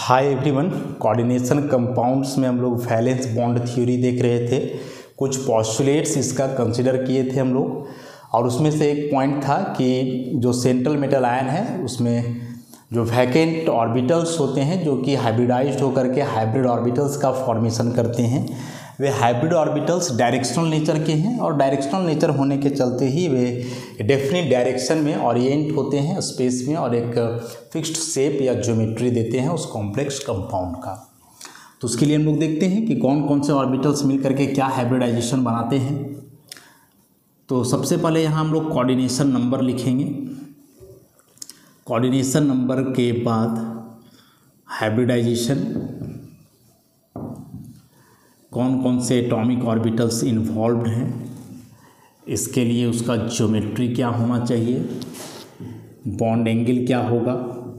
Hi everyone, coordination compounds में हम लोग वैलेंस बॉन्ड थ्योरी देख रहे थे। कुछ पॉस्टुलेट्स इसका कंसिडर किए थे हम लोग, और उसमें से एक पॉइंट था कि जो सेंट्रल मेटल आयन है उसमें जो वैकेंट ऑर्बिटल्स होते हैं जो कि हाइब्रिडाइज्ड होकर के हाइब्रिड ऑर्बिटल्स का फॉर्मेशन करते हैं, वे हाइब्रिड ऑर्बिटल्स डायरेक्शनल नेचर के हैं और डायरेक्शनल नेचर होने के चलते ही वे डेफिनेट डायरेक्शन में ओरिएंट होते हैं स्पेस में और एक फिक्स्ड शेप या ज्योमेट्री देते हैं उस कॉम्प्लेक्स कंपाउंड का। तो उसके लिए हम लोग देखते हैं कि कौन कौन से ऑर्बिटल्स मिल करके क्या हाइब्रिडाइजेशन बनाते हैं। तो सबसे पहले यहाँ हम लोग कोऑर्डिनेशन नंबर लिखेंगे। कोऑर्डिनेशन नंबर के बाद हाइब्रिडाइजेशन, कौन कौन से एटॉमिक ऑर्बिटल्स इन्वॉल्व्ड हैं, इसके लिए उसका ज्योमेट्री क्या होना चाहिए, बॉन्ड एंगल क्या होगा,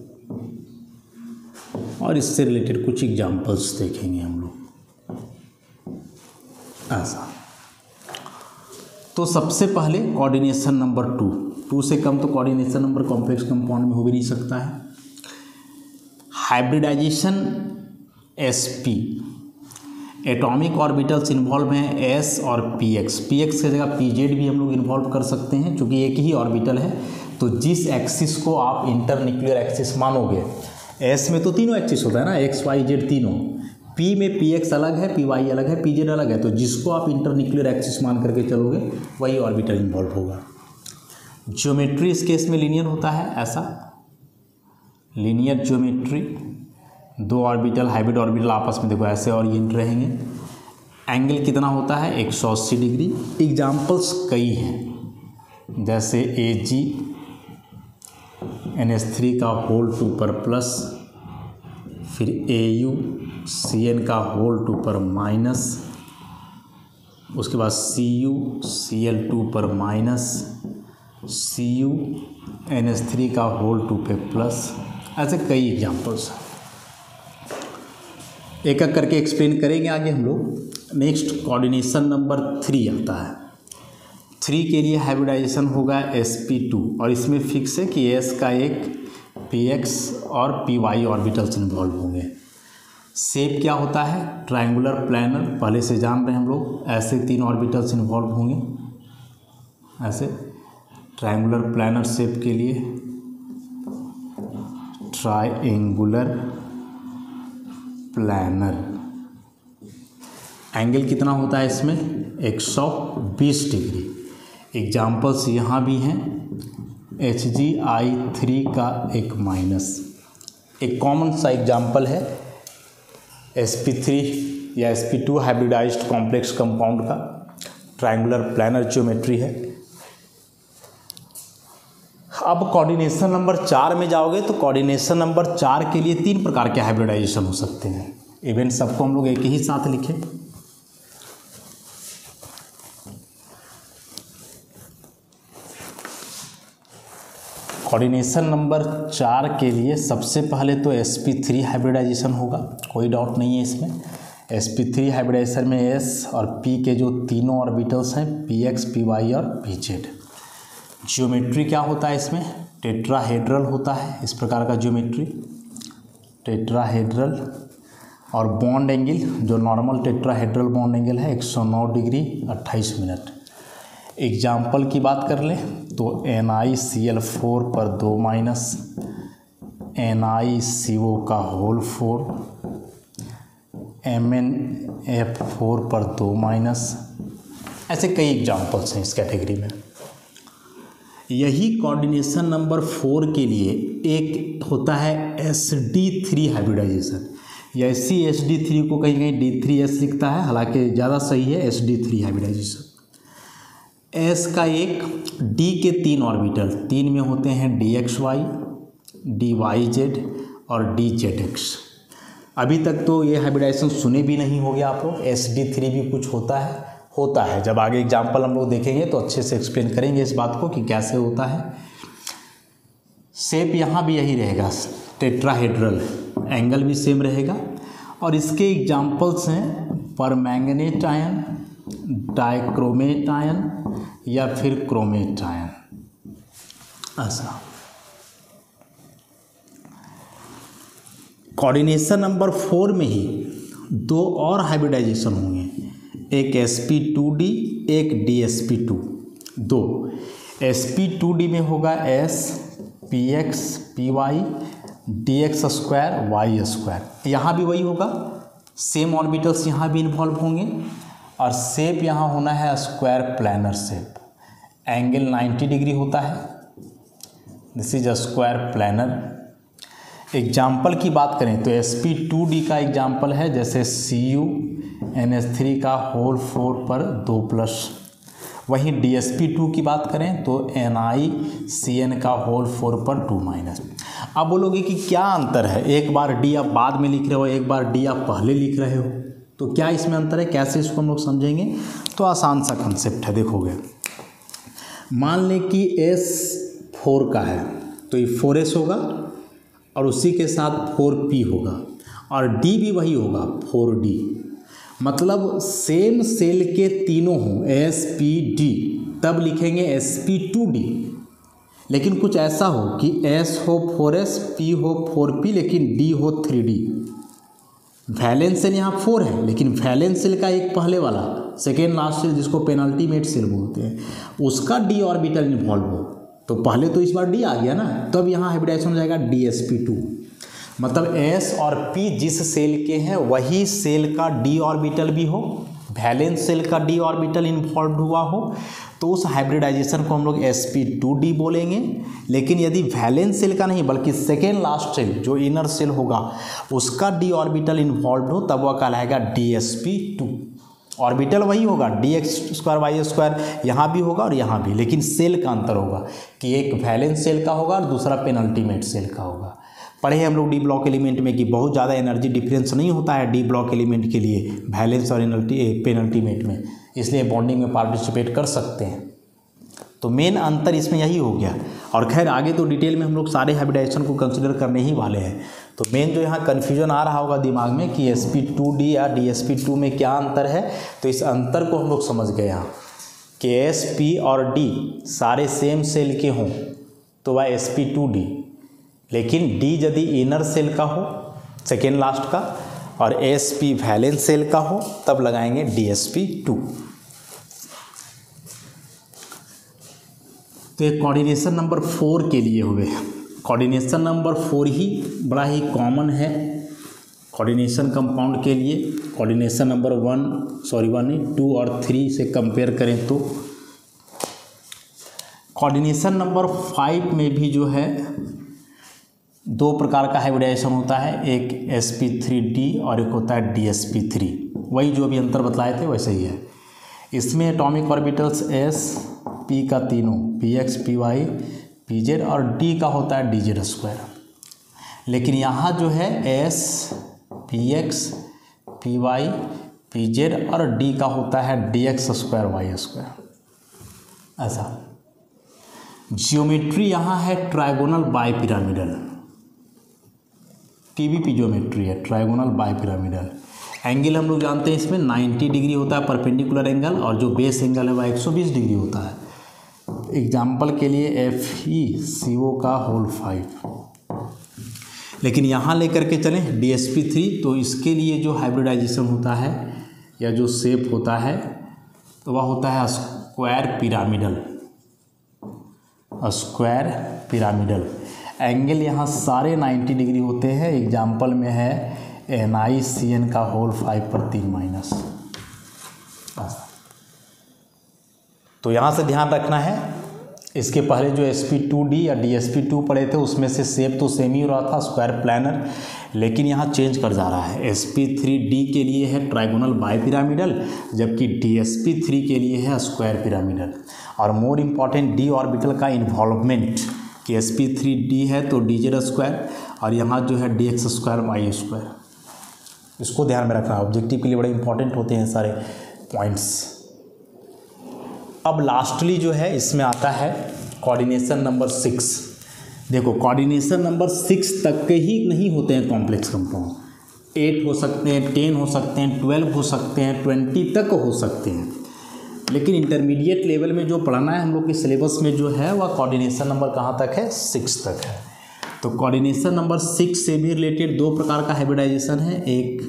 और इससे रिलेटेड कुछ एग्जांपल्स देखेंगे हम लोग ऐसा। तो सबसे पहले कोऑर्डिनेशन नंबर 2 से कम तो कोऑर्डिनेशन नंबर कॉम्प्लेक्स कंपाउंड में हो भी नहीं सकता है। Hybridization sp, atomic orbitals involve हैं s और px की जगह pz भी हम लोग इन्वॉल्व कर सकते हैं क्योंकि एक ही ऑर्बिटल है। तो जिस एक्सिस को आप इंटरन्यूक्लियर एक्सिस मानोगे, s में तो तीनों एक्सिस होता है ना, x y z तीनों, p में px अलग है, py अलग है, pz अलग है, तो जिसको आप इंटरन्यूक्लियर एक्सिस मान करके चलोगे वही ऑर्बिटल इन्वॉल्व होगा। ज्योमेट्री इस केस में लीनियर होता है, ऐसा लीनियर ज्योमेट्री, दो ऑर्बिटल हाइब्रिड ऑर्बिटल आपस में देखो ऐसे ओरिएंट रहेंगे। एंगल कितना होता है 180 डिग्री। एग्जाम्पल्स कई हैं जैसे Ag NH3 का होल 2 पर प्लस, फिर Au Cn का होल 2 पर माइनस, उसके बाद Cu Cl2 पर माइनस, Cu NH3 का होल 2 पे प्लस, ऐसे कई एग्जाम्पल्स हैं। एक एक करके एक्सप्लेन करेंगे आगे हम लोग। नेक्स्ट कोऑर्डिनेशन नंबर 3 आता है। 3 के लिए हाइब्रिडाइजेशन होगा sp2 और इसमें फिक्स है कि s का एक px और py ऑर्बिटल्स इन्वॉल्व होंगे। शेप क्या होता है, ट्रायंगुलर प्लानर, पहले से जान रहे हैं हम लोग। ऐसे 3 ऑर्बिटल्स इन्वॉल्व होंगे, ऐसे ट्रायंगुलर प्लानर शेप के लिए ट्रायंगुलर प्लानर। एंगल कितना होता है इसमें 120 डिग्री। एग्जाम्पल्स यहाँ भी हैं, HgI3 का एक माइनस, एक कॉमन सा एग्जाम्पल है sp3 या sp2 हाइब्रिडाइज्ड कॉम्प्लेक्स कंपाउंड का ट्रायंगुलर प्लानर ज्योमेट्री है। अब कोऑर्डिनेशन नंबर 4 में जाओगे तो कोऑर्डिनेशन नंबर 4 के लिए 3 प्रकार के हाइब्रिडाइजेशन हो सकते हैं। इवेंट सबको हम लोग एक ही साथ लिखें। कोऑर्डिनेशन नंबर 4 के लिए सबसे पहले तो sp3 हाइब्रिडाइजेशन होगा, कोई डाउट नहीं है इसमें। sp3 हाइब्रिडाइजेशन में s और p के जो तीनों ऑर्बिटल्स हैं px py और pz। ज्योमेट्री क्या होता है इसमें, टेट्राहेड्रल होता है, इस प्रकार का ज्योमेट्री टेट्राहेड्रल। और बॉन्ड एंगल जो नॉर्मल टेट्राहेड्रल बॉन्ड एंगल है 109 डिग्री 28 मिनट। एग्जाम्पल की बात कर लें तो NiCl4 पर 2 माइनस, NiCO का होल 4, MnF4 पर 2 माइनस, ऐसे कई एग्जाम्पल्स हैं इस कैटेगरी में। यही कोऑर्डिनेशन नंबर 4 के लिए एक होता है sd3 हाइब्रिडाइजेशन, या इसी sd3 को कहीं कहीं d3s लिखता है, हालांकि ज़्यादा सही है sd3 हाइब्रिडाइजेशन। s का एक d के 3 ऑर्बिटल, 3 में होते हैं dxy, dyz और dzx। अभी तक तो ये हाइब्रिडाइजेशन सुने भी नहीं होंगे आप लोग, sd3 भी कुछ होता है। जब आगे एग्जाम्पल हम लोग देखेंगे तो अच्छे से एक्सप्लेन करेंगे इस बात को कि कैसे होता है। शेप यहाँ भी यही रहेगा, टेट्राहेड्रल, एंगल भी सेम रहेगा। और इसके एग्जाम्पल्स हैं परमैंगनेट आयन, डाइक्रोमेट आयन या फिर क्रोमेट आयन, ऐसा। कोऑर्डिनेशन नंबर 4 में ही 2 और हाइब्रिडाइजेशन होंगे, एक sp2d एक dsp2। 2 sp2d में होगा s px py dx square y square. यहाँ भी वही होगा, सेम ऑर्बिटल्स यहाँ भी इन्वॉल्व होंगे और शेप यहाँ होना है square planar shape. Angle 90 degree होता है, this is a square planar. Example की बात करें तो sp2d का एग्जाम्पल है जैसे CuNH3 का होल 4 पर 2+। वहीं dsp2 की बात करें तो NiCN का होल 4 पर 2-। अब बोलोगे कि क्या अंतर है, एक बार d आप बाद में लिख रहे हो, एक बार d आप पहले लिख रहे हो, तो क्या इसमें अंतर है, कैसे इसको हम लोग समझेंगे? तो आसान सा कंसेप्ट है, देखोगे। मान लें कि s 4 का है तो ये 4s होगा और उसी के साथ 4p होगा और d भी वही होगा 4d। मतलब सेम सेल के तीनों हों spd तब लिखेंगे sp2d। लेकिन कुछ ऐसा हो कि s हो 4s p हो 4p लेकिन d हो 3d। वैलेंस सेल यहाँ 4 है लेकिन वैलेंस सेल का एक पहले वाला सेकेंड लास्ट सेल जिसको पेनल्टीमेट सेल बोलते हैं उसका d ऑर्बिटल इन्वॉल्व हो, तो पहले तो इस बार d आ गया ना, तब यहाँ हाइब्रिडाइजेशन हो जाएगा dsp2। मतलब s और p जिस सेल के हैं वही सेल का d ऑर्बिटल भी हो, वैलेंस सेल का d ऑर्बिटल इन्वॉल्व हुआ हो, तो उस हाइब्रिडाइजेशन को हम लोग sp2d बोलेंगे। लेकिन यदि वैलेंस सेल का नहीं बल्कि सेकेंड लास्ट सेल जो इनर सेल होगा उसका d ऑर्बिटल इन्वॉल्व हो तब वह कहलाएगा dsp2। ऑर्बिटल वही होगा dx स्क्वायर वाई स्क्वायर, यहाँ भी होगा और यहाँ भी, लेकिन सेल का अंतर होगा कि एक वैलेंस सेल का होगा और दूसरा पेनल्टीमेट सेल का होगा। पढ़े हैं हम लोग डी ब्लॉक एलिमेंट में कि बहुत ज़्यादा एनर्जी डिफरेंस नहीं होता है डी ब्लॉक एलिमेंट के लिए वैलेंस और पेनल्टीमेट में, इसलिए बॉन्डिंग में पार्टिसिपेट कर सकते हैं। तो मेन अंतर इसमें यही हो गया। और खैर आगे तो डिटेल में हम लोग सारे हाइब्रिडाइजेशन को कंसिडर करने ही वाले हैं। तो मेन जो यहाँ कन्फ्यूजन आ रहा होगा दिमाग में कि sp2d या dsp2 में क्या अंतर है, तो इस अंतर को हम लोग समझ गए यहाँ कि s p और d सारे सेम सेल के हों तो वह sp2d, लेकिन d यदि इनर सेल का हो सेकेंड लास्ट का और sp वैलेंस सेल का हो तब लगाएंगे dsp2। तो ये कोऑर्डिनेशन नंबर 4 के लिए हुए। कोऑर्डिनेशन नंबर 4 ही बड़ा ही कॉमन है कोऑर्डिनेशन कंपाउंड के लिए। कोऑर्डिनेशन नंबर 2 और 3 से कंपेयर करें तो कोऑर्डिनेशन नंबर 5 में भी जो है 2 प्रकार का हाइब्रिडाइजेशन होता है, एक sp3d और एक होता है dsp3। वही जो अभी अंतर बतलाए थे वैसे ही है। इसमें एटॉमिक ऑर्बिटल्स s p का तीनों px py pz और d का होता है dz स्क्वायर। लेकिन यहाँ जो है s px py pz और d का होता है dx स्क्वायर y स्क्वायर। ऐसा जियोमेट्री यहाँ है ट्राइगोनल बाइपिरामिडल, TBP ज्योमेट्री है ट्राइगोनल बाइपिरामिडल। एंगल हम लोग जानते हैं इसमें 90 डिग्री होता है परपेंडिकुलर एंगल, और जो बेस एंगल है वह 120 डिग्री होता है। एग्जाम्पल के लिए FeCO का होल 5। लेकिन यहाँ लेकर के चलें dsp3, तो इसके लिए जो हाइब्रिडाइजेशन होता है या जो शेप होता है तो वह होता है स्क्वायर पिरामिडल। एंगल यहाँ सारे 90 डिग्री होते हैं। एग्जाम्पल में है NiCN का होल 5 पर 3-। तो यहाँ से ध्यान रखना है, इसके पहले जो sp2d या dsp2 पढ़े थे उसमें से शेप तो सेम ही हो रहा था स्क्वायर प्लानर, लेकिन यहाँ चेंज कर जा रहा है। sp3d के लिए है ट्राइगोनल बाइपिरामिडल जबकि dsp3 के लिए है स्क्वायर पिरामिडल। और मोर इम्पॉर्टेंट d ऑर्बिटल का इन्वॉल्वमेंट कि sp3d है तो dz स्क्वायर और यहाँ जो है dx स्क्वायर y स्क्वायर, इसको ध्यान में रखना। ऑब्जेक्टिव के लिए बड़े इंपॉर्टेंट होते हैं सारे पॉइंट्स। अब लास्टली जो है इसमें आता है कोऑर्डिनेशन नंबर 6। देखो कोऑर्डिनेशन नंबर 6 तक के ही नहीं होते हैं कॉम्प्लेक्स कंपाउंड, 8 हो सकते हैं, 10 हो सकते हैं, 12 हो सकते हैं, 20 तक हो सकते हैं। लेकिन इंटरमीडिएट लेवल में जो पढ़ना है हम लोग के सिलेबस में जो है वह कोऑर्डिनेशन नंबर कहाँ तक है, 6 तक है। तो कोऑर्डिनेशन नंबर 6 से भी रिलेटेड दो प्रकार का हाइब्रिडाइजेशन है, एक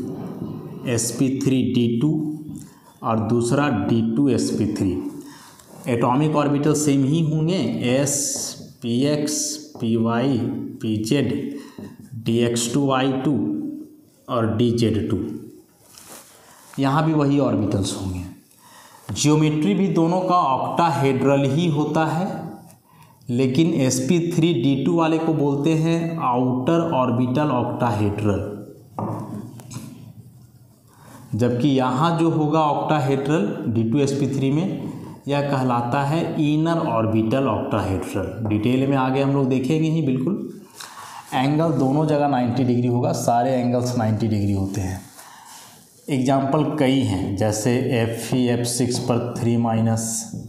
sp3d2 और दूसरा d2sp3। एटॉमिक ऑर्बिटल सेम ही होंगे, s px py pz dx2y2 और dz2। यहाँ भी वही ऑर्बिटल्स होंगे। जियोमेट्री भी दोनों का ऑक्टाहेड्रल ही होता है, लेकिन sp3d2 वाले को बोलते हैं आउटर ऑर्बिटल ऑक्टाहेड्रल, जबकि यहाँ जो होगा ऑक्टाहेड्रल d2sp3 में, यह कहलाता है इनर ऑर्बिटल ऑक्टाहेड्रल। डिटेल में आगे हम लोग देखेंगे ही बिल्कुल। एंगल दोनों जगह 90 डिग्री होगा, सारे एंगल्स 90 डिग्री होते हैं। एग्जाम्पल कई हैं, जैसे Fe(F6) पर 3 माइनस,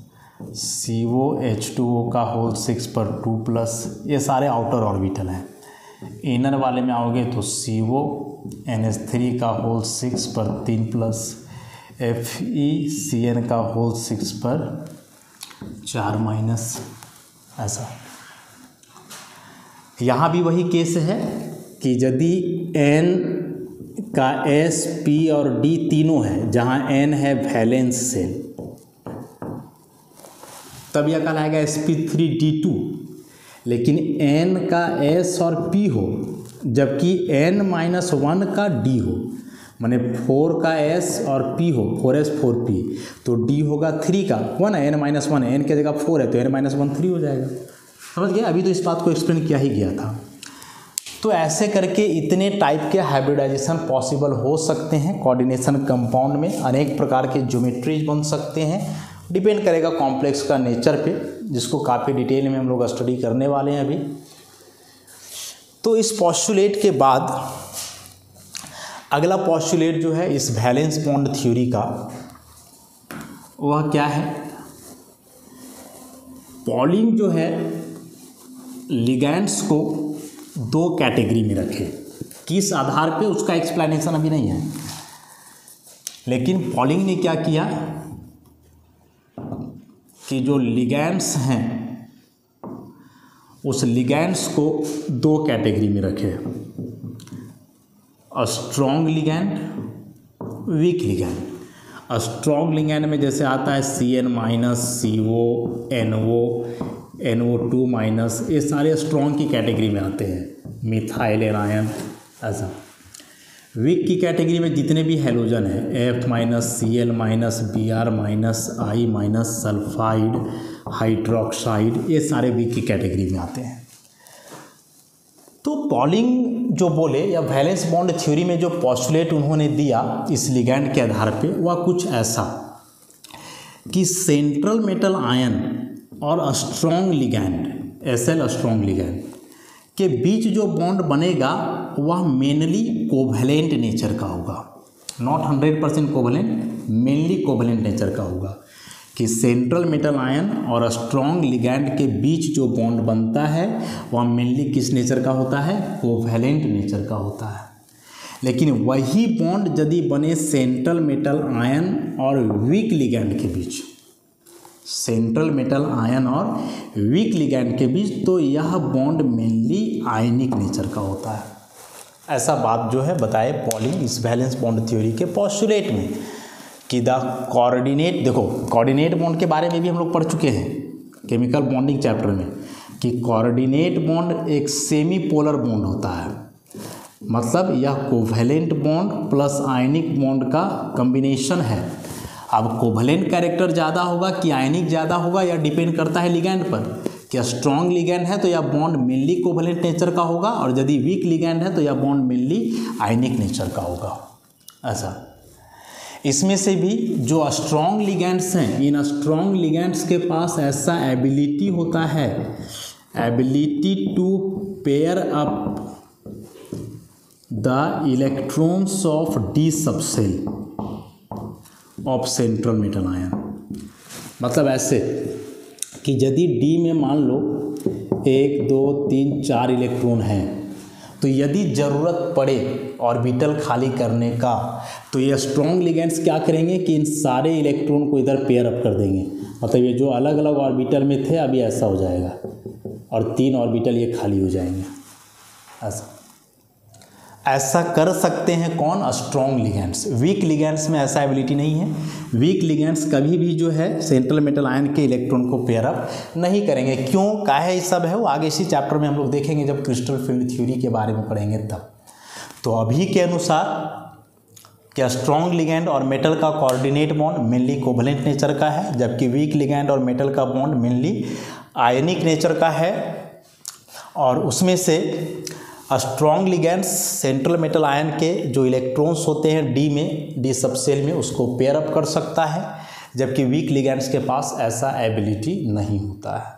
CO(H2O) का होल 6 पर 2 प्लस, ये सारे आउटर ऑर्बिटल हैं। इनर वाले में आओगे तो CO(NH3) का होल 6 पर 3 प्लस, FeCN का होल 6 पर 4 माइनस, ऐसा। यहाँ भी वही केस है कि यदि N का S, P और D तीनों है, जहाँ N है वैलेंस सेल, तब यह कहलाएगा sp3d2। लेकिन N का S और P हो, जबकि N-1 का D हो, माने 4 का S और P हो, 4S 4P, तो D होगा 3 का 1 है, N-1, N की जगह 4 है तो N-1 3 हो जाएगा। समझ गए? अभी तो इस बात को एक्सप्लेन किया ही गया था। तो ऐसे करके इतने टाइप के हाइब्रिडाइजेशन पॉसिबल हो सकते हैं। कोऑर्डिनेशन कंपाउंड में अनेक प्रकार के ज्योमेट्रीज बन सकते हैं, डिपेंड करेगा कॉम्प्लेक्स का नेचर पे, जिसको काफ़ी डिटेल में हम लोग स्टडी करने वाले हैं अभी। तो इस पॉस्टुलेट के बाद अगला पॉस्टुलेट जो है इस वैलेंस बॉन्ड थ्योरी का, वह क्या है? पॉलिंग जो है लिगैंड्स को दो कैटेगरी में रखे। किस आधार पे, उसका एक्सप्लेनेशन अभी नहीं है, लेकिन पॉलिंग ने क्या किया कि जो लिगैंड्स हैं उस लिगैंड्स को दो कैटेगरी में रखे, strong ligand, weak ligand. Strong ligand में जैसे आता है CN-, CO, NO, NO2-, ये सारे स्ट्रॉन्ग की कैटेगरी में आते हैं, मिथाइल एनायन, ऐसा। वीक की कैटेगरी में जितने भी हैलोजन हैं, F-, Cl-, Br-, I-, sulphide, hydroxide, ये सारे वीक की कैटेगरी में आते हैं। तो पॉलिंग जो बोले, या वैलेंस बॉन्ड थ्योरी में जो पॉस्टुलेट उन्होंने दिया इस लिगैंड के आधार पे, वह कुछ ऐसा कि सेंट्रल मेटल आयन और strong ligand, Sl strong ligand के बीच जो बॉन्ड बनेगा वह मेनली कोवैलेंट नेचर का होगा, not 100% covalent, mainly covalent nature का होगा। कि सेंट्रल मेटल आयन और स्ट्रॉन्ग लिगैंड के बीच जो बॉन्ड बनता है वह मेनली किस नेचर का होता है? कोवैलेंट नेचर का होता है। लेकिन वही बॉन्ड यदि बने सेंट्रल मेटल आयन और वीक लिगैंड के बीच, सेंट्रल मेटल आयन और वीक लिगैंड के बीच, तो यह बॉन्ड मेनली आयनिक नेचर का होता है। ऐसा बात जो है बताए पॉलिंग इस वैलेंस बॉन्ड थ्योरी के पॉस्टुलेट में कि द कोऑर्डिनेट, देखो कोऑर्डिनेट बॉन्ड के बारे में भी हम लोग पढ़ चुके हैं केमिकल बॉन्डिंग चैप्टर में, कि कोऑर्डिनेट बॉन्ड एक सेमी पोलर बॉन्ड होता है, मतलब यह covalent bond plus ionic bond का कॉम्बिनेशन है। अब कोवैलेंट कैरेक्टर ज़्यादा होगा कि आयनिक ज़्यादा होगा, यह डिपेंड करता है लिगैंड पर। कि स्ट्रॉन्ग लिगैंड है तो यह बॉन्ड मेनली कोवैलेंट नेचर का होगा, और यदि वीक लिगैंड है तो यह बॉन्ड मेनली आयनिक नेचर का होगा। ऐसा इसमें से भी जो स्ट्रॉन्ग लिगैंड्स हैं, इन स्ट्रॉन्ग लिगैंड्स के पास ऐसा एबिलिटी होता है, ability to pair up the electrons of D subshell of central metal ion. मतलब ऐसे कि यदि डी में मान लो 1, 2, 3, 4 इलेक्ट्रॉन हैं, तो यदि ज़रूरत पड़े ऑर्बिटल खाली करने का, तो ये स्ट्रॉन्ग लिगैंड्स क्या करेंगे कि इन सारे इलेक्ट्रॉन को इधर पेयर अप कर देंगे। मतलब ये जो अलग अलग ऑर्बिटल में थे अभी ऐसा हो जाएगा, और 3 ऑर्बिटल ये खाली हो जाएंगे। ऐसा कर सकते हैं कौन? Strong ligands. वीक लिगेंड्स में ऐसा एबिलिटी नहीं है। वीक लिगेंड्स कभी भी जो है सेंट्रल मेटल आयन के इलेक्ट्रॉन को पेयर अप नहीं करेंगे। क्यों, काहे ये सब है वो आगे इसी चैप्टर में हम लोग देखेंगे जब क्रिस्टल फील्ड थ्योरी के बारे में पढ़ेंगे तब। तो अभी के अनुसार क्या स्ट्रॉन्ग लिगेंड और मेटल का coordinate bond mainly covalent nature का है, जबकि वीक लिगेंड और मेटल का बॉन्ड मेनली आयनिक नेचर का है। और उसमें से strong ligands central metal ion के जो इलेक्ट्रॉन्स होते हैं डी में, डी सबसेल में, उसको पेयर अप कर सकता है, जबकि वीक लिगेंड्स के पास ऐसा एबिलिटी नहीं होता है।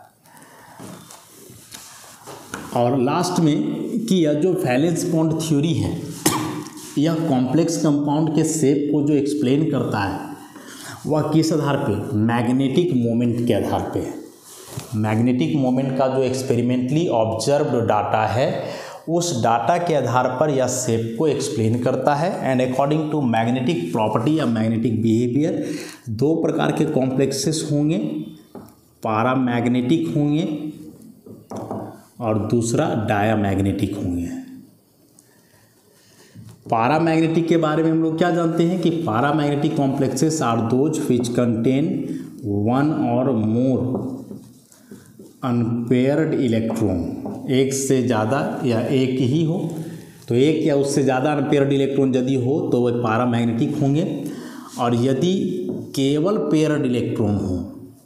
और लास्ट में कि यह जो वैलेंस बॉन्ड थ्योरी है यह कॉम्प्लेक्स कंपाउंड के शेप को जो एक्सप्लेन करता है वह किस आधार पे? मैग्नेटिक मोमेंट के आधार पे है। मैग्नेटिक मोमेंट का जो एक्सपेरिमेंटली ऑब्जर्व्ड डाटा है उस डाटा के आधार पर यह शेप को एक्सप्लेन करता है। And according to magnetic property या मैग्नेटिक बिहेवियर दो प्रकार के कॉम्प्लेक्सेस होंगे, पैरामैग्नेटिक होंगे और दूसरा डायामैग्नेटिक होंगे। पैरामैग्नेटिक के बारे में हम लोग क्या जानते हैं कि paramagnetic complexes are those which contain one or more unpaired electron, एक से ज़्यादा या एक ही हो, तो एक या उससे ज़्यादा अनपेयर्ड इलेक्ट्रॉन यदि हो तो वह पैरामैग्नेटिक होंगे। और यदि केवल पेयर्ड इलेक्ट्रॉन हो,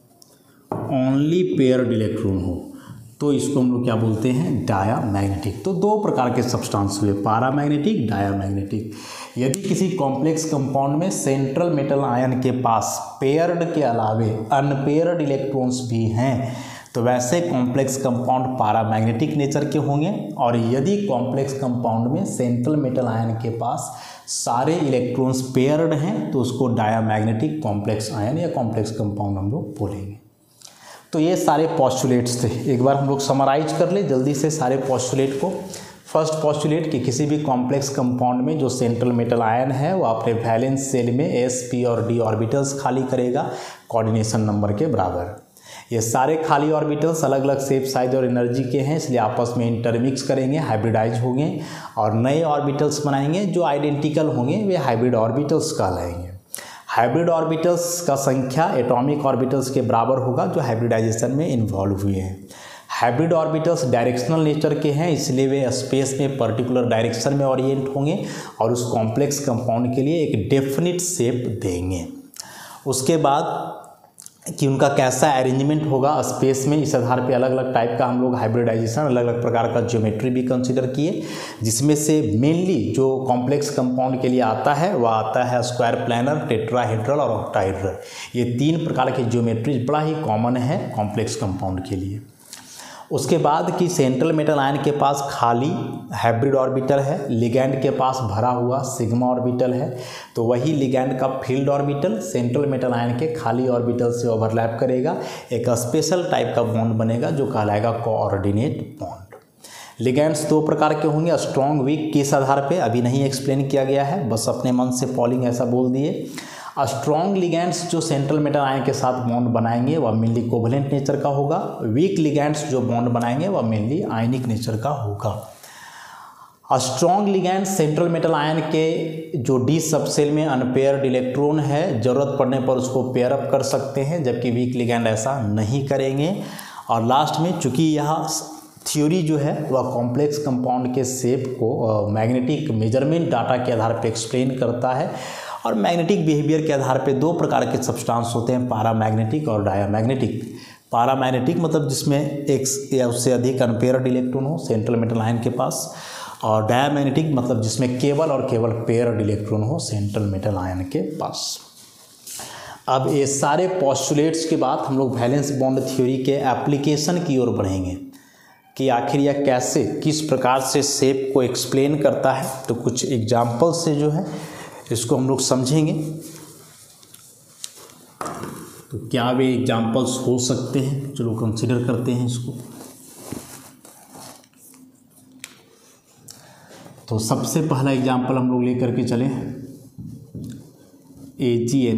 ओनली पेयर्ड इलेक्ट्रॉन हो, तो इसको हम लोग क्या बोलते हैं? डायामैग्नेटिक। तो दो प्रकार के सब्सटेंस हुए, पैरामैग्नेटिक, डायामैग्नेटिक। यदि किसी कॉम्प्लेक्स कंपाउंड में सेंट्रल मेटल आयन के पास पेयर्ड के अलावे अनपेयर्ड इलेक्ट्रॉन्स भी हैं तो वैसे कॉम्प्लेक्स कंपाउंड पैरामैग्नेटिक नेचर के होंगे। और यदि कॉम्प्लेक्स कंपाउंड में सेंट्रल मेटल आयन के पास सारे इलेक्ट्रॉन्स पेयर्ड हैं तो उसको डायामैग्नेटिक कॉम्प्लेक्स आयन या कॉम्प्लेक्स कंपाउंड हम लोग बोलेंगे। तो ये सारे पॉस्टुलेट्स थे, एक बार हम लोग समराइज कर ले जल्दी से सारे पॉस्टुलेट को। फर्स्ट पॉस्टुलेट कि किसी भी कॉम्प्लेक्स कंपाउंड में जो सेंट्रल मेटल आयन है वो अपने वैलेंस शेल में s, p और d ऑर्बिटल्स खाली करेगा कोऑर्डिनेशन नंबर के बराबर। ये सारे खाली ऑर्बिटल्स अलग अलग शेप, साइज और एनर्जी के हैं, इसलिए आपस में इंटरमिक्स करेंगे, हाइब्रिडाइज होंगे और नए ऑर्बिटल्स बनाएंगे जो आइडेंटिकल होंगे, वे हाइब्रिड ऑर्बिटल्स कहलाएंगे। हाइब्रिड ऑर्बिटल्स का संख्या एटॉमिक ऑर्बिटल्स के बराबर होगा जो हाइब्रिडाइजेशन में इन्वॉल्व हुए हैं। हाइब्रिड ऑर्बिटल्स डायरेक्शनल नेचर के हैं, इसलिए वे स्पेस में पर्टिकुलर डायरेक्शन में ओरिएंट होंगे और उस कॉम्प्लेक्स कंपाउंड के लिए एक डेफिनिट शेप देंगे। उसके बाद कि उनका कैसा अरेंजमेंट होगा स्पेस में, इस आधार पे अलग अलग टाइप का हम लोग हाइब्रिडाइजेशन, अलग अलग प्रकार का ज्योमेट्री भी कंसीडर किए, जिसमें से मेनली जो कॉम्प्लेक्स कंपाउंड के लिए आता है वह आता है स्क्वायर प्लानर, टेट्राहेड्रल और ऑक्टाहेड्रल। ये तीन प्रकार के ज्योमेट्री बड़ा ही कॉमन है कॉम्प्लेक्स कंपाउंड के लिए। उसके बाद कि सेंट्रल मेटल आयन के पास खाली हाइब्रिड ऑर्बिटल है, लिगैंड के पास भरा हुआ सिग्मा ऑर्बिटल है, तो वही लिगैंड का field orbital central metal ion के खाली ऑर्बिटल से ओवरलैप करेगा, एक स्पेशल टाइप का बॉन्ड बनेगा जो कहलाएगा कोऑर्डिनेट बॉन्ड। लिगैंड्स दो प्रकार के होंगे, स्ट्रॉन्ग वीक, किस आधार पे अभी नहीं एक्सप्लेन किया गया है, बस अपने मन से पॉलिंग ऐसा बोल दिए। स्ट्रॉन्ग लिगैंड्स जो सेंट्रल मेटल आयन के साथ बॉन्ड बनाएंगे वह मेनली कोवलेंट नेचर का होगा। वीक लिगैंड्स जो बॉन्ड बनाएंगे वह मेनली आयनिक नेचर का होगा। Strong ligands central metal ion के जो डी सबसेल में अनपेयर्ड इलेक्ट्रॉन है, ज़रूरत पड़ने पर उसको पेयर अप कर सकते हैं, जबकि वीक लिगैंड ऐसा नहीं करेंगे। और लास्ट में चूंकि यह थ्योरी जो है वह कॉम्प्लेक्स कंपाउंड के शेप को मैग्नेटिक मेजरमेंट डाटा के आधार पर एक्सप्लेन करता है और मैग्नेटिक बिहेवियर के आधार पे दो प्रकार के सब्सटेंस होते हैं, पैरामैग्नेटिक और डायामैग्नेटिक। पैरामैग्नेटिक मतलब जिसमें एक या उससे अधिक अनपेयर्ड इलेक्ट्रॉन हो सेंट्रल मेटल आयन के पास, और डायामैग्नेटिक मतलब जिसमें केवल और केवल पेयर्ड इलेक्ट्रॉन हो सेंट्रल मेटल आयन के पास। अब ये सारे पॉस्टुलेट्स के बाद हम लोग वैलेंस बॉन्ड थ्योरी के एप्लीकेशन की ओर बढ़ेंगे कि आखिर यह कैसे, किस प्रकार से शेप को एक्सप्लेन करता है। तो कुछ एग्जाम्पल से जो है इसको हम लोग समझेंगे। तो क्या वे एग्जाम्पल्स हो सकते हैं, चलो कंसिडर करते हैं इसको। तो सबसे पहला एग्जाम्पल हम लोग लेकर के चले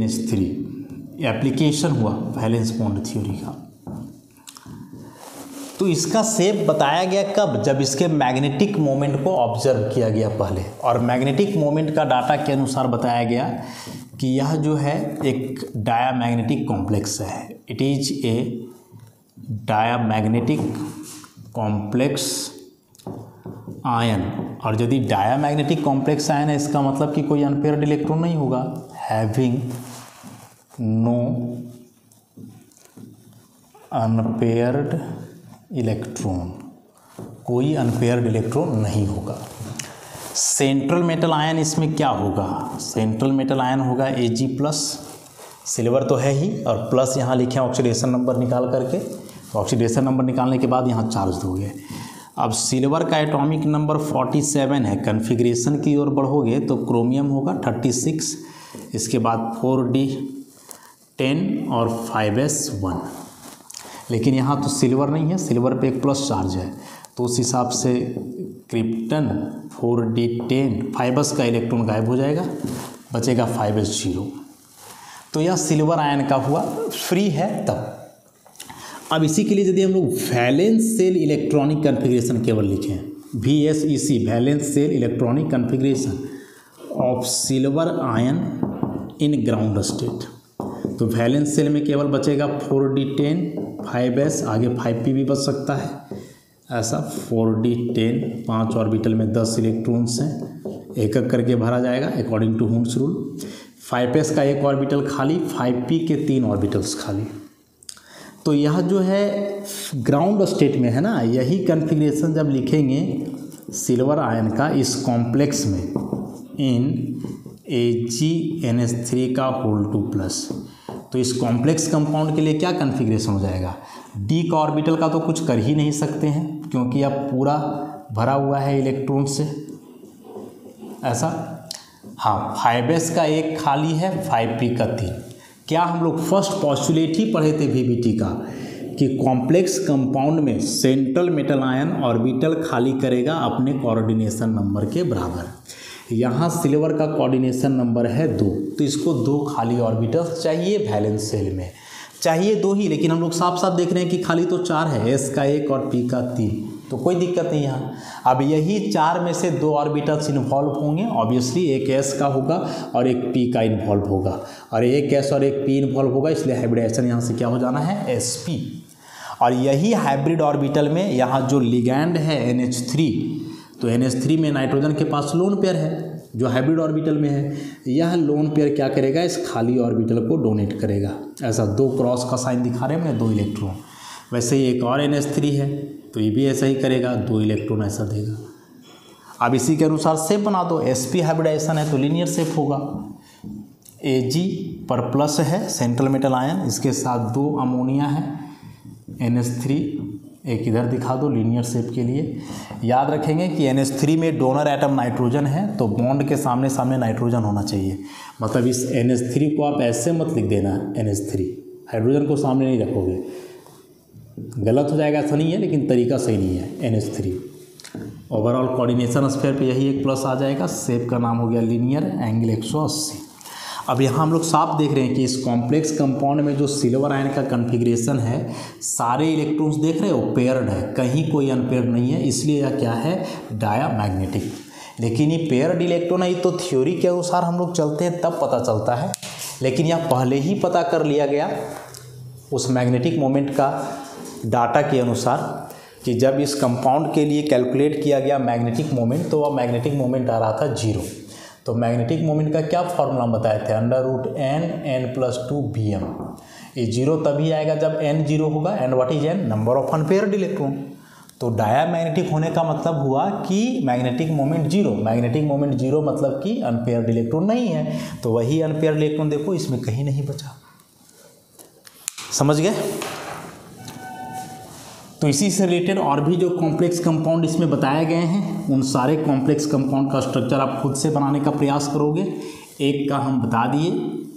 AgNH3, एप्लीकेशन हुआ वैलेंस बॉन्ड थ्योरी का। तो इसका शेप बताया गया कब, जब इसके मैग्नेटिक मोमेंट को ऑब्जर्व किया गया पहले, और मैग्नेटिक मोमेंट का डाटा के अनुसार बताया गया कि यह जो है एक डायामैग्नेटिक कॉम्प्लेक्स है। It is a diamagnetic complex ion, और यदि डायामैग्नेटिक कॉम्प्लेक्स आयन है इसका मतलब कि कोई अनपेयर्ड इलेक्ट्रॉन नहीं होगा। हैविंग नो अनपेयर्ड इलेक्ट्रॉन, कोई अनपेयर्ड इलेक्ट्रॉन नहीं होगा। सेंट्रल मेटल आयन इसमें क्या होगा, सेंट्रल मेटल आयन होगा Ag प्लस, सिल्वर तो है ही, और प्लस यहाँ लिखे हैं ऑक्सीडेशन नंबर निकाल करके, तो ऑक्सीडेशन नंबर निकालने के बाद यहाँ चार्ज दोगे। अब सिल्वर का एटॉमिक नंबर 47 है, कन्फिग्रेशन की ओर बढ़ोगे तो क्रोमियम होगा 36, इसके बाद 4d10 और 5s1, लेकिन यहाँ तो सिल्वर नहीं है, सिल्वर पे एक प्लस चार्ज है, तो उस हिसाब से क्रिप्टन 4d10 5s का इलेक्ट्रॉन गायब हो जाएगा, बचेगा 5s0। तो यह सिल्वर आयन का हुआ, फ्री है तब। अब इसी के लिए यदि हम लोग वैलेंस सेल इलेक्ट्रॉनिक कन्फिग्रेशन केवल लिखें, VSEC valence shell electronic configuration of silver ion in ground state, तो वैलेंस सेल में केवल बचेगा 4d10 5s, आगे 5p भी बच सकता है, ऐसा 4d10 5 ऑर्बिटल में 10 इलेक्ट्रॉन्स हैं, एक एक करके भरा जाएगा अकॉर्डिंग टू हुंस रूल। 5s का एक ऑर्बिटल खाली, 5p के 3 ऑर्बिटल्स खाली। तो यह जो है ग्राउंड स्टेट में है ना, यही कन्फिग्रेशन जब लिखेंगे सिल्वर आयन का इस कॉम्प्लेक्स में इन AgNH3 का होल 2+, तो इस कॉम्प्लेक्स कंपाउंड के लिए क्या कन्फिग्रेशन हो जाएगा, d का ऑर्बिटल का तो कुछ कर ही नहीं सकते हैं क्योंकि अब पूरा भरा हुआ है इलेक्ट्रॉन से, ऐसा। हाँ, 5s का एक खाली है, 5p का 3। क्या हम लोग फर्स्ट पॉस्टुलेट ही पढ़े थे VBT का कि कॉम्प्लेक्स कंपाउंड में सेंट्रल मेटल आयन ऑर्बिटल खाली करेगा अपने कोऑर्डिनेशन नंबर के बराबर। यहाँ सिल्वर का कोऑर्डिनेशन नंबर है 2, तो इसको 2 खाली ऑर्बिटल्स चाहिए वैलेंस सेल में, चाहिए 2 ही, लेकिन हम लोग साफ साफ देख रहे हैं कि खाली तो 4 है, S का 1 और P का 3, तो कोई दिक्कत नहीं यहाँ। अब यही 4 में से 2 ऑर्बिटल्स इन्वॉल्व होंगे, ऑब्वियसली एक S का होगा और एक P का इन्वॉल्व होगा, और एक S और एक P इन्वॉल्व होगा, इसलिए हाइब्रिडाइजेशन यहाँ से क्या हो जाना है, Sp। और यही हाइब्रिड ऑर्बिटल में यहाँ जो लिगैंड है NH3, तो NH3 में नाइट्रोजन के पास लोन पेयर है जो हाइब्रिड ऑर्बिटल में है, यह लोन पेयर क्या करेगा, इस खाली ऑर्बिटल को डोनेट करेगा, ऐसा 2 क्रॉस का साइन दिखा रहे हैं हमने, 2 इलेक्ट्रॉन। वैसे ही एक और NH3 है तो ये भी ऐसा ही करेगा, 2 इलेक्ट्रॉन ऐसा देगा। अब इसी के अनुसार शेप बना दो, sp हाइब्रिडाइजेशन है तो लीनियर शेप होगा, Ag पर प्लस है सेंट्रल मेटल आयन, इसके साथ 2 अमोनिया है, NH3 एक इधर दिखा दो लीनियर शेप के लिए। याद रखेंगे कि NH3 में डोनर एटम नाइट्रोजन है, तो बॉन्ड के सामने सामने नाइट्रोजन होना चाहिए, मतलब इस NH3 को आप ऐसे मत लिख देना, NH3 हाइड्रोजन को सामने नहीं रखोगे, गलत हो जाएगा, ऐसा नहीं है लेकिन तरीका सही नहीं है। NH3 ओवरऑल कोऑर्डिनेशन स्फीयर पे यही एक प्लस आ जाएगा, शेप का नाम हो गया लीनियर, एंगल 180। अब यहाँ हम लोग साफ देख रहे हैं कि इस कॉम्प्लेक्स कंपाउंड में जो सिल्वर आयन का कन्फिग्रेशन है, सारे इलेक्ट्रॉन्स देख रहे हो पेयर्ड है, कहीं कोई अनपेयर्ड नहीं है, इसलिए यह क्या है, डायामैग्नेटिक। लेकिन ये पेयर्ड इलेक्ट्रॉन है तो थ्योरी के अनुसार हम लोग चलते हैं तब पता चलता है, लेकिन यह पहले ही पता कर लिया गया उस मैग्नेटिक मोमेंट का डाटा के अनुसार कि जब इस कंपाउंड के लिए कैलकुलेट किया गया मैग्नेटिक मोमेंट, तो वह मैग्नेटिक मोमेंट आ रहा था 0। तो मैग्नेटिक मोमेंट का क्या फॉर्मूला हम बताए थे, √n+2bm। ये 0 तभी आएगा जब n 0 होगा, and what is n, number of unpaired electron. तो डायामैग्नेटिक होने का मतलब हुआ कि मैग्नेटिक मोमेंट 0, मैग्नेटिक मोमेंट 0 मतलब कि अनपेयर्ड इलेक्ट्रॉन नहीं है, तो वही अनपेयर्ड इलेक्ट्रॉन देखो इसमें कहीं नहीं बचा, समझ गए। तो इसी से रिलेटेड और भी जो कॉम्प्लेक्स कंपाउंड इसमें बताए गए हैं, उन सारे कॉम्प्लेक्स कंपाउंड का स्ट्रक्चर आप खुद से बनाने का प्रयास करोगे। एक का हम बता दिए,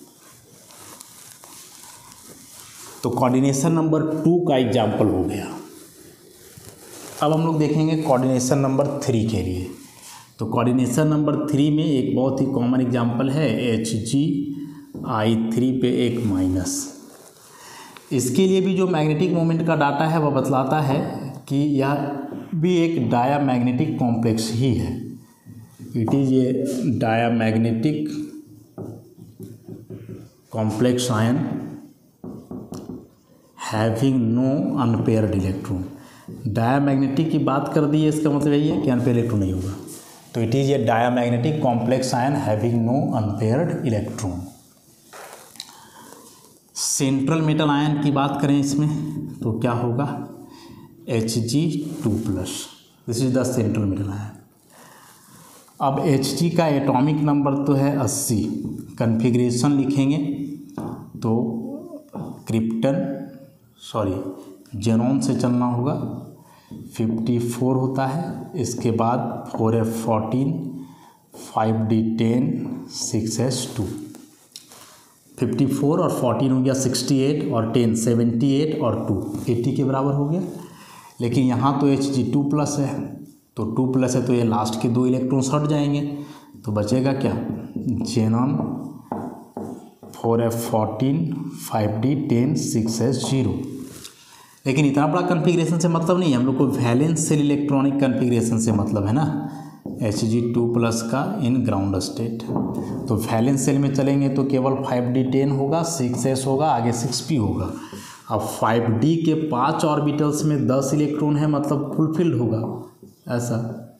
तो कोऑर्डिनेशन नंबर 2 का एग्जाम्पल हो गया। अब हम लोग देखेंगे कोऑर्डिनेशन नंबर 3 के लिए। तो कोऑर्डिनेशन नंबर 3 में एक बहुत ही कॉमन एग्जाम्पल है Hg(I3) पे एक माइनस। इसके लिए भी जो मैग्नेटिक मोमेंट का डाटा है वह बतलाता है कि यह भी एक डायामैग्नेटिक कॉम्प्लेक्स ही है। It is a diamagnetic complex ion having no unpaired electron. Diamagnetic की बात कर दी है, इसका मतलब यही है कि अनपेयर इलेक्ट्रॉन नहीं होगा। तो it is a diamagnetic complex ion having no unpaired electron. Central metal ion की बात करें इसमें तो क्या होगा, Hg2+। This is the central metal ion. अब Hg का एटॉमिक नंबर तो है 80, कन्फिग्रेशन लिखेंगे तो जेनॉन से चलना होगा, 54 होता है। इसके बाद 4f14, 5d10, 6s2। 54 और 14 हो गया 68 और 10 78 और 2 80 के बराबर हो गया। लेकिन यहाँ तो Hg2+ है, तो 2+ है तो ये लास्ट के 2 इलेक्ट्रॉन्स हट जाएंगे, तो बचेगा क्या, जेनॉन 4f14, 5d10, 6s0। लेकिन इतना बड़ा कन्फिग्रेशन से मतलब नहीं है, हम लोग को वैलेंस सेल इलेक्ट्रॉनिक कन्फिग्रेशन से मतलब है ना, Hg2+ का इन ग्राउंड स्टेट। तो वैलेंस सेल में चलेंगे तो केवल 5d10 होगा, 6s होगा, आगे 6p होगा। अब 5d के 5 ऑर्बिटल्स में 10 इलेक्ट्रॉन है, मतलब फुलफिल्ड होगा ऐसा।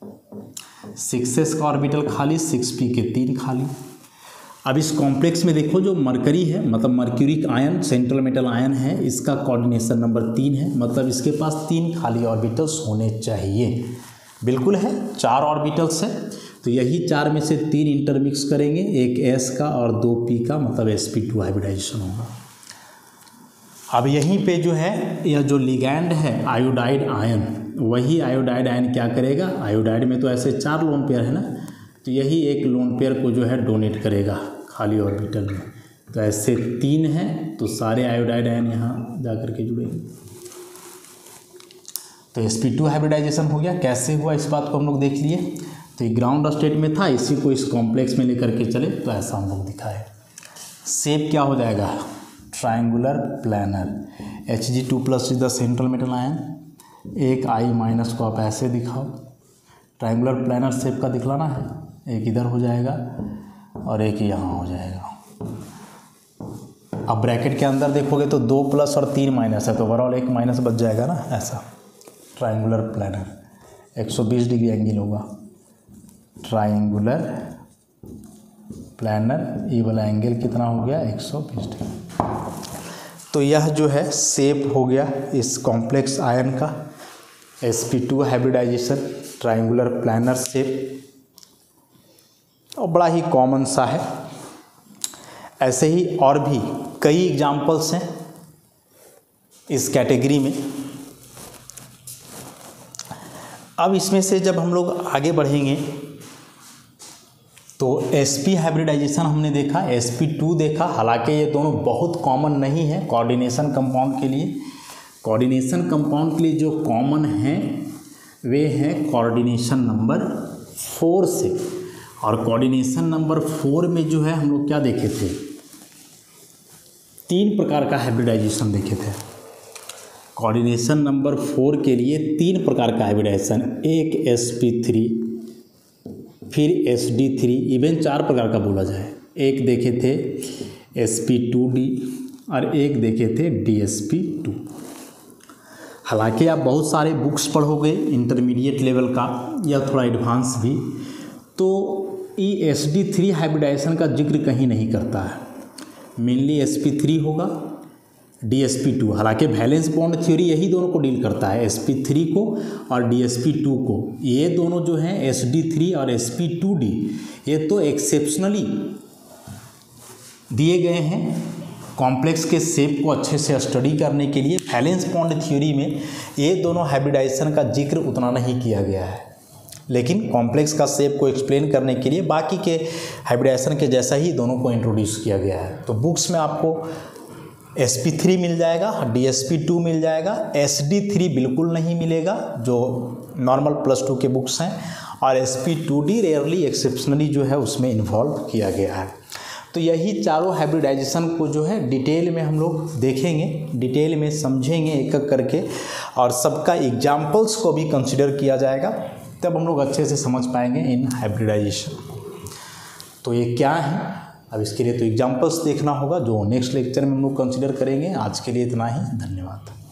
6s का ऑर्बिटल खाली, 6p के 3 खाली। अब इस कॉम्प्लेक्स में देखो जो मरकरी है, मतलब mercuric ion central metal ion है, इसका कोऑर्डिनेशन नंबर 3 है, मतलब इसके पास 3 खाली ऑर्बिटल्स होने चाहिए। बिल्कुल है, 4 ऑर्बिटल्स है, तो यही 4 में से 3 इंटरमिक्स करेंगे, एक s का और 2 p का, मतलब sp2 हाइब्रिडाइजेशन होगा। अब यहीं पे जो है यह जो लिगैंड है आयोडाइड आयन, वही आयोडाइड आयन क्या करेगा, आयोडाइड में तो ऐसे 4 लोन पेयर है ना, तो यही एक लोन पेयर को जो है डोनेट करेगा खाली ऑर्बिटल में। तो ऐसे 3 हैं, तो सारे आयोडाइड आयन यहाँ जा कर के जुड़ेंगे। तो sp2 हाइब्रिडाइजेशन हो गया। कैसे हुआ इस बात को हम लोग देख लिए। तो ये ग्राउंड स्टेट में था, इसी को इस कॉम्प्लेक्स में लेकर के चले तो ऐसा हम लोग दिखाए। शेप क्या हो जाएगा, triangular planar. Hg2+ is the central metal ion. एक I- को आप ऐसे दिखाओ, ट्रायंगुलर प्लानर शेप का दिखलाना है, एक इधर हो जाएगा और एक यहाँ हो जाएगा। अब ब्रैकेट के अंदर देखोगे तो 2+ और 3- है, तो ओवरऑल एक माइनस बच जाएगा ना, ऐसा ट्रायंगुलर प्लानर। 120 डिग्री एंगल होगा ट्रायंगुलर प्लानर। ये वाला एंगल कितना हो गया, 120 डिग्री। तो यह जो है शेप हो गया इस कॉम्प्लेक्स आयन का, sp2 hybridisation, triangular planner shape, और बड़ा ही कॉमन सा है। ऐसे ही और भी कई एग्जाम्पल्स हैं इस कैटेगरी में। अब इसमें से जब हम लोग आगे बढ़ेंगे तो sp हाइब्रिडाइजेशन हमने देखा, sp2 देखा। हालांकि ये दोनों बहुत कॉमन नहीं है कोऑर्डिनेशन कंपाउंड के लिए। कोऑर्डिनेशन कंपाउंड के लिए जो कॉमन हैं वे हैं कोऑर्डिनेशन नंबर 4 से। और कोऑर्डिनेशन नंबर 4 में जो है हम लोग क्या देखे थे, 3 प्रकार का हाइब्रिडाइजेशन देखे थे। कोऑर्डिनेशन नंबर 4 के लिए 3 प्रकार का हाइब्रिडाइजेशन, एक sp3, फिर sd3, इवन 4 प्रकार का बोला जाए। एक देखे थे sp2d और एक देखे थे dsp2। हालांकि आप बहुत सारे बुक्स पढ़ोगे इंटरमीडिएट लेवल का या थोड़ा एडवांस भी, तो ये sd3 हाइब्रिडाइजेशन का जिक्र कहीं नहीं करता है। मेनली sp3 होगा, dsp2। हालांकि वैलेंस बॉन्ड थ्योरी यही दोनों को डील करता है, sp3 को और dsp2 को। ये दोनों जो हैं sd3 और sp2d, ये तो एक्सेप्शनली दिए गए हैं कॉम्प्लेक्स के शेप को अच्छे से स्टडी करने के लिए। वैलेंस बॉन्ड थ्योरी में ये दोनों हाइब्रिडाइजेशन का जिक्र उतना नहीं किया गया है, लेकिन कॉम्प्लेक्स का शेप को एक्सप्लेन करने के लिए बाकी के हाइब्रिडाइजेशन के जैसा ही दोनों को इंट्रोड्यूस किया गया है। तो बुक्स में आपको sp3 मिल जाएगा, dsp2 मिल जाएगा, sd3 बिल्कुल नहीं मिलेगा जो नॉर्मल +2 के बुक्स हैं, और sp2d रेयरली एक्सेप्शनली जो है उसमें इन्वॉल्व किया गया है। तो यही चारों हाइब्रिडाइजेशन को जो है डिटेल में हम लोग देखेंगे, डिटेल में समझेंगे एक एक करके, और सबका एग्जाम्पल्स को भी कंसिडर किया जाएगा, तब हम लोग अच्छे से समझ पाएंगे इन हाइब्रिडाइजेशन। तो ये क्या है, अब इसके लिए तो एग्जाम्पल्स देखना होगा जो नेक्स्ट लेक्चर में हम लोग कंसिडर करेंगे। आज के लिए इतना ही, धन्यवाद।